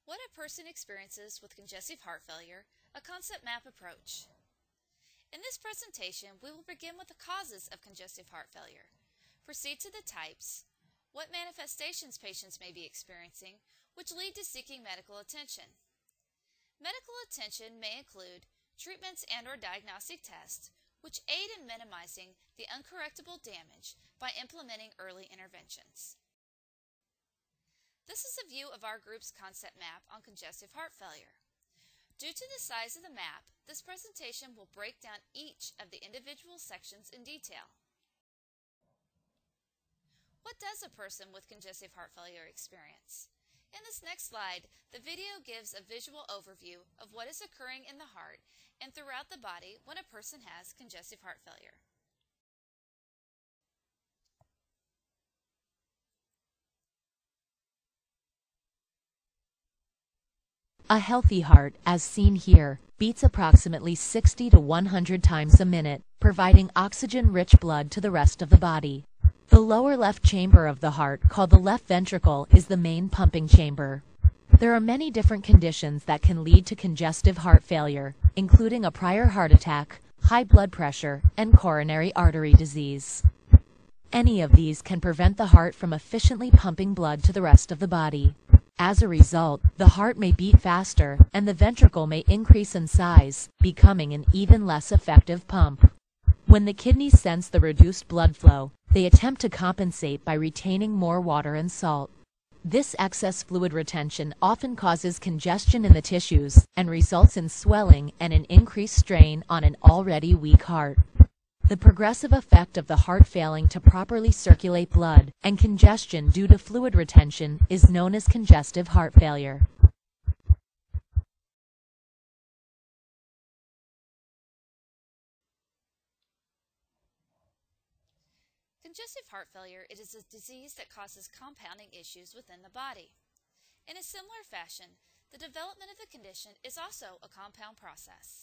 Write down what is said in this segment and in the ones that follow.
What a person experiences with congestive heart failure, a concept map approach. In this presentation, we will begin with the causes of congestive heart failure, proceed to the types, what manifestations patients may be experiencing, which lead to seeking medical attention. Medical attention may include treatments and/or diagnostic tests, which aid in minimizing the uncorrectable damage by implementing early interventions. This is a view of our group's concept map on congestive heart failure. Due to the size of the map, this presentation will break down each of the individual sections in detail. What does a person with congestive heart failure experience? In this next slide, the video gives a visual overview of what is occurring in the heart and throughout the body when a person has congestive heart failure. A healthy heart, as seen here, beats approximately 60 to 100 times a minute, providing oxygen-rich blood to the rest of the body. The lower left chamber of the heart, called the left ventricle, is the main pumping chamber. There are many different conditions that can lead to congestive heart failure, including a prior heart attack, high blood pressure, and coronary artery disease. Any of these can prevent the heart from efficiently pumping blood to the rest of the body. As a result, the heart may beat faster, and the ventricle may increase in size, becoming an even less effective pump. When the kidneys sense the reduced blood flow, they attempt to compensate by retaining more water and salt. This excess fluid retention often causes congestion in the tissues and results in swelling and an increased strain on an already weak heart. The progressive effect of the heart failing to properly circulate blood and congestion due to fluid retention is known as congestive heart failure. Congestive heart failure is a disease that causes compounding issues within the body. In a similar fashion, the development of the condition is also a compound process.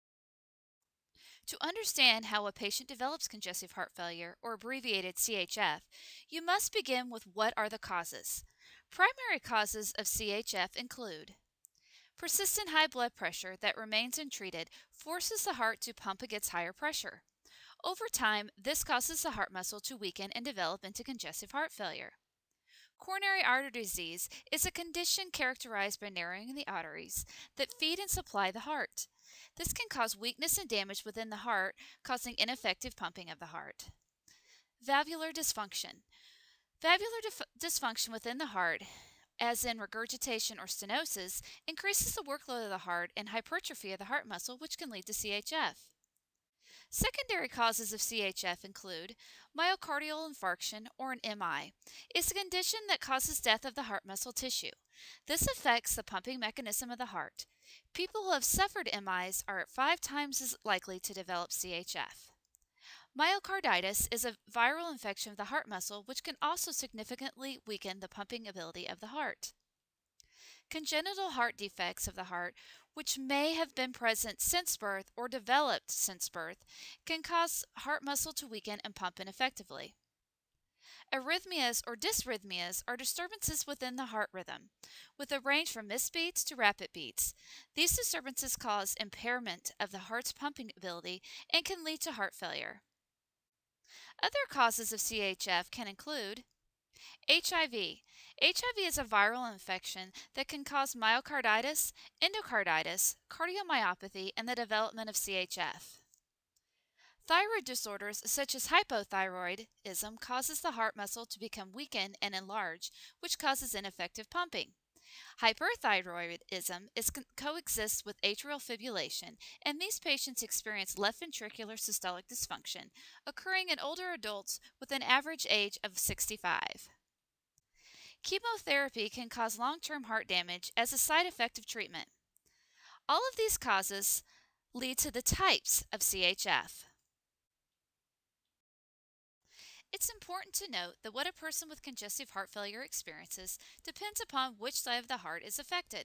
To understand how a patient develops congestive heart failure, or abbreviated CHF, you must begin with what are the causes. Primary causes of CHF include persistent high blood pressure that remains untreated forces the heart to pump against higher pressure. Over time, this causes the heart muscle to weaken and develop into congestive heart failure. Coronary artery disease is a condition characterized by narrowing the arteries that feed and supply the heart. This can cause weakness and damage within the heart, causing ineffective pumping of the heart. Valvular dysfunction. Valvular dysfunction within the heart, as in regurgitation or stenosis, increases the workload of the heart and hypertrophy of the heart muscle, which can lead to CHF. Secondary causes of CHF include myocardial infarction, or an MI. It's a condition that causes death of the heart muscle tissue. This affects the pumping mechanism of the heart. People who have suffered MIs are 5 times as likely to develop CHF. Myocarditis is a viral infection of the heart muscle which can also significantly weaken the pumping ability of the heart. Congenital heart defects of the heart, which may have been present since birth or developed since birth, can cause heart muscle to weaken and pump ineffectively. Arrhythmias or dysrhythmias are disturbances within the heart rhythm, with a range from missed beats to rapid beats. These disturbances cause impairment of the heart's pumping ability and can lead to heart failure. Other causes of CHF can include HIV. HIV is a viral infection that can cause myocarditis, endocarditis, cardiomyopathy, and the development of CHF. Thyroid disorders such as hypothyroidism causes the heart muscle to become weakened and enlarge, which causes ineffective pumping. Hyperthyroidism coexists with atrial fibrillation, and these patients experience left ventricular systolic dysfunction, occurring in older adults with an average age of 65. Chemotherapy can cause long-term heart damage as a side effect of treatment. All of these causes lead to the types of CHF. It's important to note that what a person with congestive heart failure experiences depends upon which side of the heart is affected.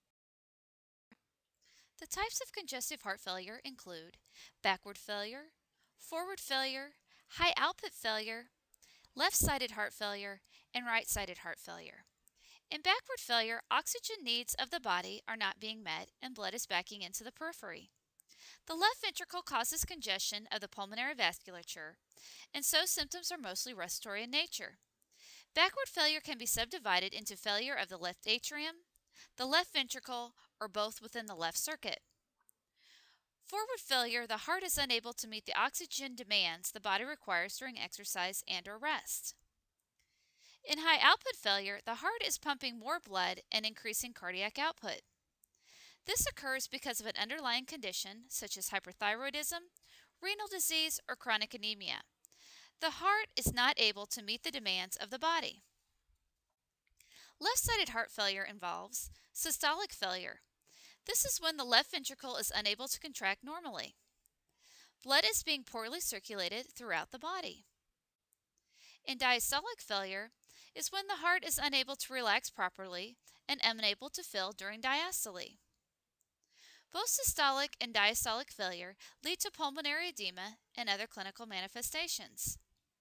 The types of congestive heart failure include backward failure, forward failure, high output failure, left-sided heart failure, and right-sided heart failure. In backward failure, oxygen needs of the body are not being met and blood is backing into the periphery. The left ventricle causes congestion of the pulmonary vasculature, and so symptoms are mostly respiratory in nature. Backward failure can be subdivided into failure of the left atrium, the left ventricle, or both within the left circuit. Forward failure, the heart is unable to meet the oxygen demands the body requires during exercise and/or rest. In high output failure, the heart is pumping more blood and increasing cardiac output. This occurs because of an underlying condition such as hyperthyroidism, renal disease, or chronic anemia. The heart is not able to meet the demands of the body. Left-sided heart failure involves systolic failure. This is when the left ventricle is unable to contract normally. Blood is being poorly circulated throughout the body. In diastolic failure is when the heart is unable to relax properly and unable to fill during diastole. Both systolic and diastolic failure lead to pulmonary edema and other clinical manifestations.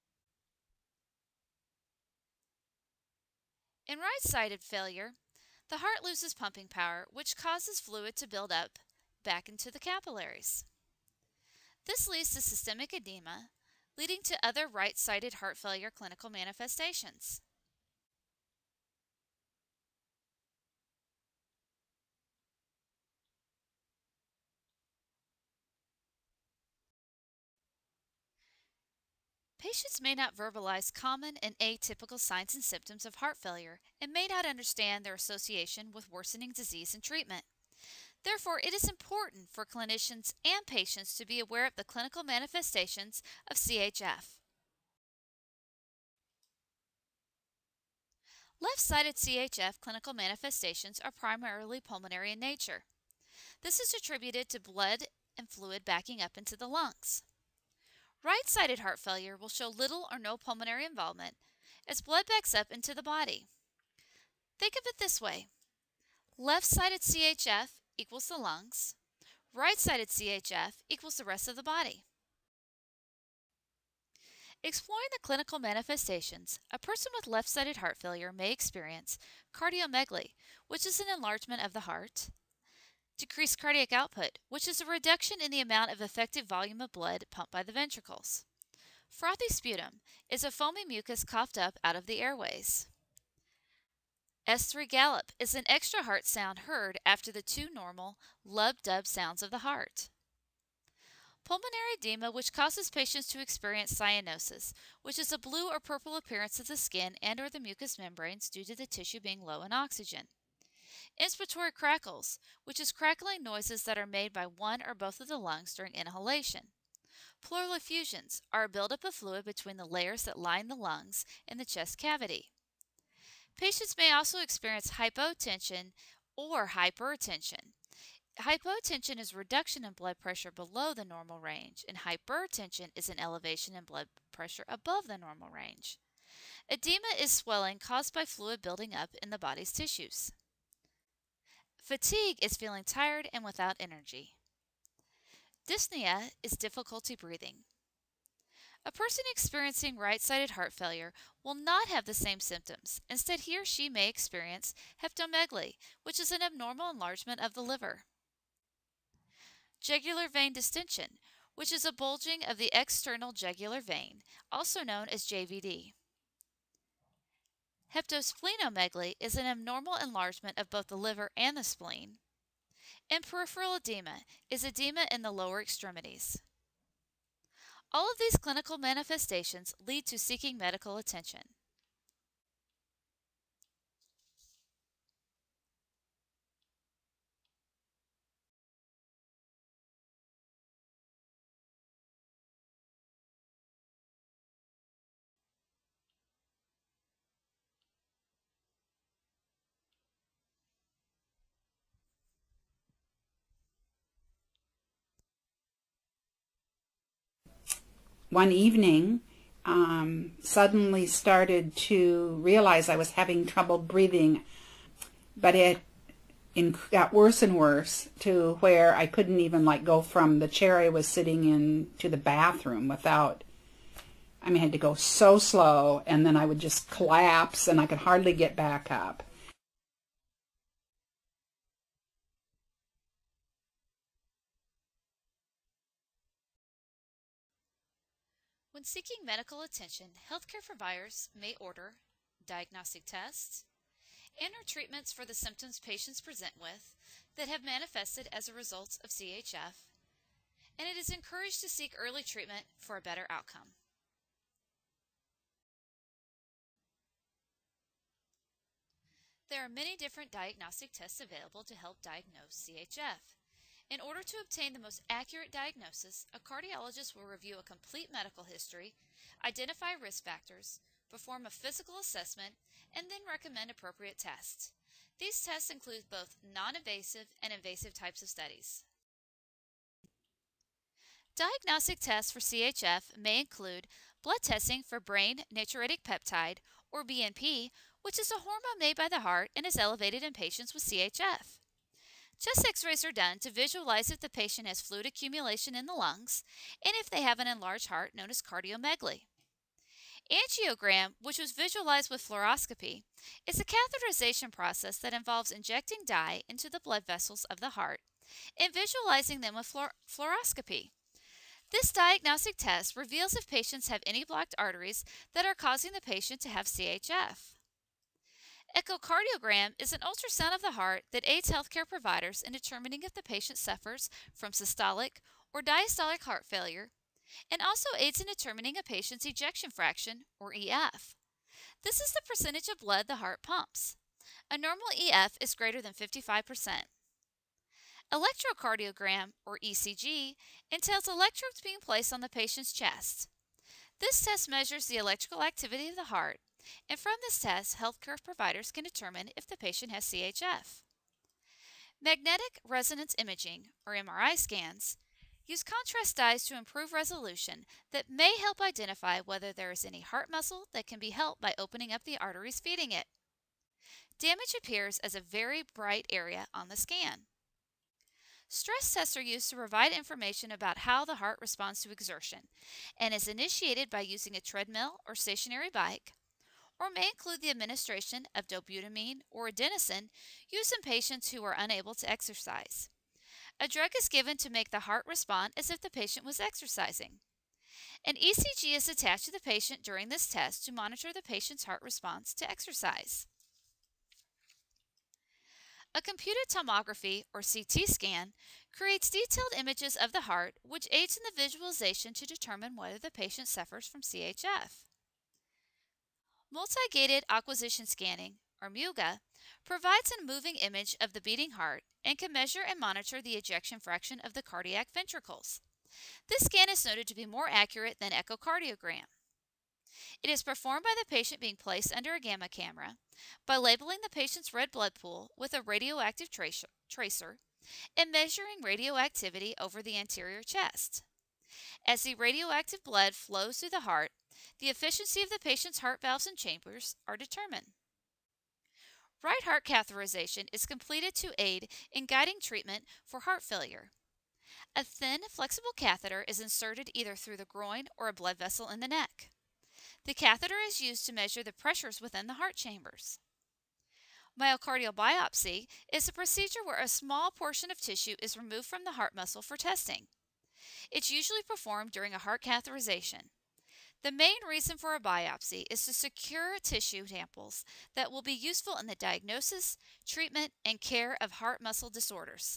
In right-sided failure, the heart loses pumping power, which causes fluid to build up back into the capillaries. This leads to systemic edema, leading to other right-sided heart failure clinical manifestations. Patients may not verbalize common and atypical signs and symptoms of heart failure and may not understand their association with worsening disease and treatment. Therefore, it is important for clinicians and patients to be aware of the clinical manifestations of CHF. Left-sided CHF clinical manifestations are primarily pulmonary in nature. This is attributed to blood and fluid backing up into the lungs. Right-sided heart failure will show little or no pulmonary involvement as blood backs up into the body. Think of it this way. Left-sided CHF equals the lungs. Right-sided CHF equals the rest of the body. Exploring the clinical manifestations, a person with left-sided heart failure may experience cardiomegaly, which is an enlargement of the heart, decreased cardiac output, which is a reduction in the amount of effective volume of blood pumped by the ventricles. Frothy sputum is a foamy mucus coughed up out of the airways. S3 gallop is an extra heart sound heard after the two normal lub-dub sounds of the heart. Pulmonary edema, which causes patients to experience cyanosis, which is a blue or purple appearance of the skin and/or the mucous membranes due to the tissue being low in oxygen. Inspiratory crackles, which is crackling noises that are made by one or both of the lungs during inhalation. Pleural effusions are a buildup of fluid between the layers that line the lungs and the chest cavity. Patients may also experience hypotension or hypertension. Hypotension is a reduction in blood pressure below the normal range, and hypertension is an elevation in blood pressure above the normal range. Edema is swelling caused by fluid building up in the body's tissues. Fatigue is feeling tired and without energy. Dyspnea is difficulty breathing. A person experiencing right-sided heart failure will not have the same symptoms. Instead, he or she may experience hepatomegaly, which is an abnormal enlargement of the liver. Jugular vein distension, which is a bulging of the external jugular vein, also known as JVD. Hepatosplenomegaly is an abnormal enlargement of both the liver and the spleen. And peripheral edema is edema in the lower extremities. All of these clinical manifestations lead to seeking medical attention. One evening, suddenly started to realize I was having trouble breathing, but it got worse and worse to where I couldn't even go from the chair I was sitting in to the bathroom without, I had to go so slow, and then I would just collapse and I could hardly get back up. When seeking medical attention, healthcare providers may order diagnostic tests and/or treatments for the symptoms patients present with that have manifested as a result of CHF, and it is encouraged to seek early treatment for a better outcome. There are many different diagnostic tests available to help diagnose CHF. In order to obtain the most accurate diagnosis, a cardiologist will review a complete medical history, identify risk factors, perform a physical assessment, and then recommend appropriate tests. These tests include both non-invasive and invasive types of studies. Diagnostic tests for CHF may include blood testing for brain natriuretic peptide, or BNP, which is a hormone made by the heart and is elevated in patients with CHF. Chest x-rays are done to visualize if the patient has fluid accumulation in the lungs and if they have an enlarged heart known as cardiomegaly. Angiogram, which was visualized with fluoroscopy, is a catheterization process that involves injecting dye into the blood vessels of the heart and visualizing them with fluoroscopy. This diagnostic test reveals if patients have any blocked arteries that are causing the patient to have CHF. Echocardiogram is an ultrasound of the heart that aids healthcare providers in determining if the patient suffers from systolic or diastolic heart failure, and also aids in determining a patient's ejection fraction, or EF. This is the percentage of blood the heart pumps. A normal EF is greater than 55%. Electrocardiogram, or ECG, entails electrodes being placed on the patient's chest. This test measures the electrical activity of the heart, and from this test, healthcare providers can determine if the patient has CHF. Magnetic resonance imaging, or MRI scans, use contrast dyes to improve resolution that may help identify whether there is any heart muscle that can be helped by opening up the arteries feeding it. Damage appears as a very bright area on the scan. Stress tests are used to provide information about how the heart responds to exertion and is initiated by using a treadmill or stationary bike, or may include the administration of dobutamine or adenosine used in patients who are unable to exercise. A drug is given to make the heart respond as if the patient was exercising. An ECG is attached to the patient during this test to monitor the patient's heart response to exercise. A computed tomography, or CT scan, creates detailed images of the heart which aids in the visualization to determine whether the patient suffers from CHF. Multi-gated acquisition scanning, or MUGA, provides a moving image of the beating heart and can measure and monitor the ejection fraction of the cardiac ventricles. This scan is noted to be more accurate than echocardiogram. It is performed by the patient being placed under a gamma camera by labeling the patient's red blood pool with a radioactive tracer and measuring radioactivity over the anterior chest. As the radioactive blood flows through the heart, the efficiency of the patient's heart valves and chambers are determined. Right heart catheterization is completed to aid in guiding treatment for heart failure. A thin, flexible catheter is inserted either through the groin or a blood vessel in the neck. The catheter is used to measure the pressures within the heart chambers. Myocardial biopsy is a procedure where a small portion of tissue is removed from the heart muscle for testing. It's usually performed during a heart catheterization. The main reason for a biopsy is to secure tissue samples that will be useful in the diagnosis, treatment, and care of heart muscle disorders.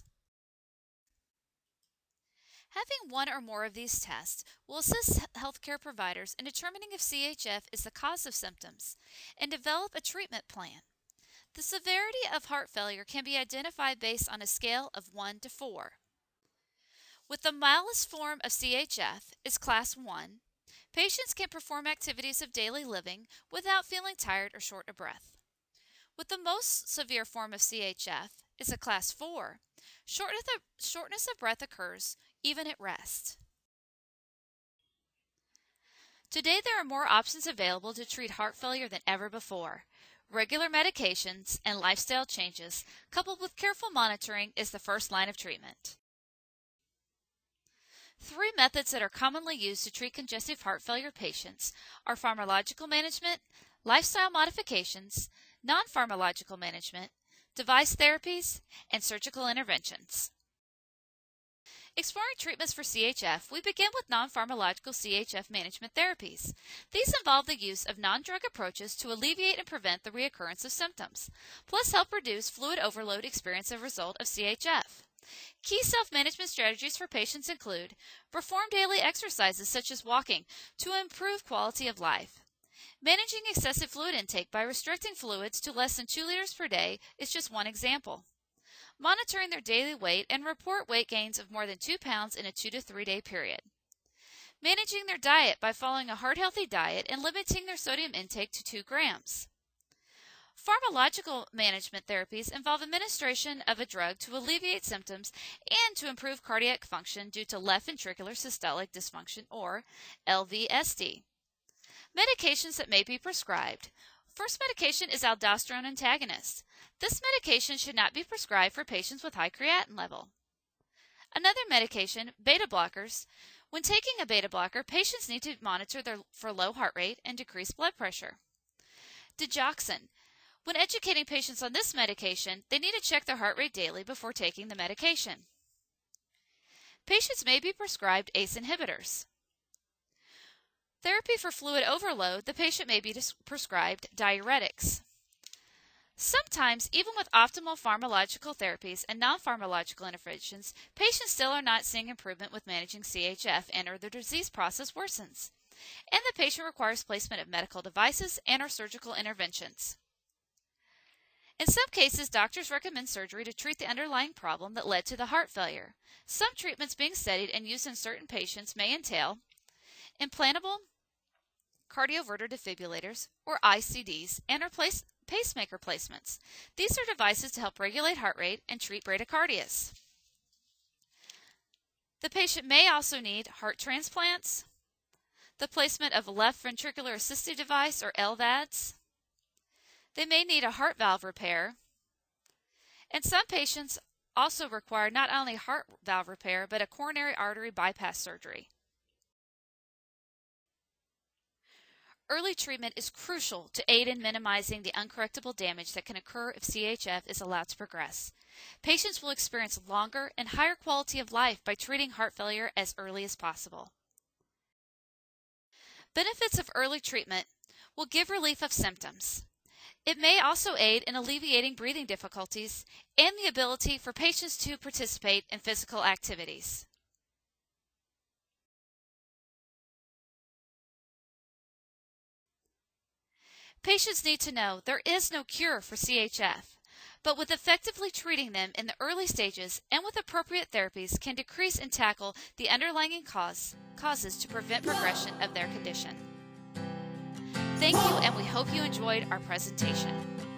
Having one or more of these tests will assist healthcare providers in determining if CHF is the cause of symptoms and develop a treatment plan. The severity of heart failure can be identified based on a scale of 1 to 4. With the mildest form of CHF is Class 1, patients can perform activities of daily living without feeling tired or short of breath. With the most severe form of CHF is a Class 4, shortness of breath occurs even at rest. Today there are more options available to treat heart failure than ever before. Regular medications and lifestyle changes, coupled with careful monitoring, is the first line of treatment. 3 methods that are commonly used to treat congestive heart failure patients are pharmacological management, lifestyle modifications, non-pharmacological management, device therapies, and surgical interventions. Exploring treatments for CHF, we begin with non-pharmacological CHF management therapies. These involve the use of non-drug approaches to alleviate and prevent the reoccurrence of symptoms, plus help reduce fluid overload experienced as a result of CHF. Key self-management strategies for patients include perform daily exercises such as walking to improve quality of life. Managing excessive fluid intake by restricting fluids to less than 2 liters per day is just one example. Monitoring their daily weight and report weight gains of more than 2 pounds in a 2 to 3 day period. Managing their diet by following a heart-healthy diet and limiting their sodium intake to 2 grams. Pharmacological management therapies involve administration of a drug to alleviate symptoms and to improve cardiac function due to left ventricular systolic dysfunction, or LVSD. Medications that may be prescribed. First medication is aldosterone antagonist. This medication should not be prescribed for patients with high creatinine level. Another medication, beta blockers. When taking a beta blocker, patients need to monitor for low heart rate and decreased blood pressure. Digoxin. When educating patients on this medication, they need to check their heart rate daily before taking the medication. Patients may be prescribed ACE inhibitors. Therapy for fluid overload, the patient may be prescribed diuretics. Sometimes, even with optimal pharmacological therapies and non-pharmacological interventions, patients still are not seeing improvement with managing CHF and/or their disease process worsens, and the patient requires placement of medical devices and/or surgical interventions. In some cases, doctors recommend surgery to treat the underlying problem that led to the heart failure. Some treatments being studied and used in certain patients may entail implantable cardioverter defibrillators, or ICDs, and pacemaker placements. These are devices to help regulate heart rate and treat bradycardias. The patient may also need heart transplants, the placement of a left ventricular assistive device, or LVADs. They may need a heart valve repair, and some patients also require not only heart valve repair, but a coronary artery bypass surgery. Early treatment is crucial to aid in minimizing the uncorrectable damage that can occur if CHF is allowed to progress. Patients will experience longer and higher quality of life by treating heart failure as early as possible. Benefits of early treatment will give relief of symptoms. It may also aid in alleviating breathing difficulties and the ability for patients to participate in physical activities. Patients need to know there is no cure for CHF, but with effectively treating them in the early stages and with appropriate therapies can decrease and tackle the underlying causes to prevent progression of their condition. Thank you, and we hope you enjoyed our presentation.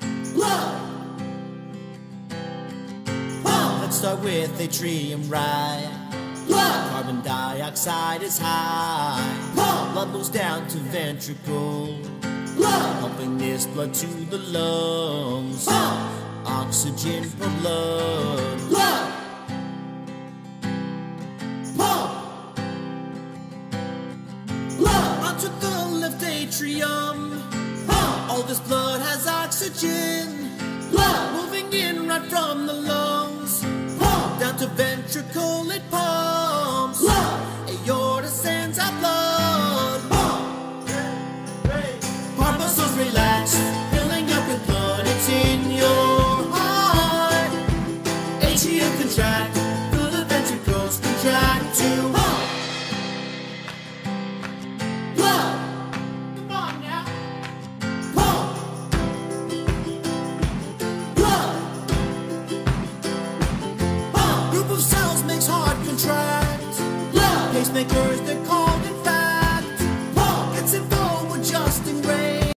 Let's start with atrium right. Carbon dioxide is high. Blood moves down to ventricle, pumping this blood to the lungs. Oxygen per blood. Onto the left atrium. All this blood has oxygen, moving in right from the lungs. Down to ventricle it pumps.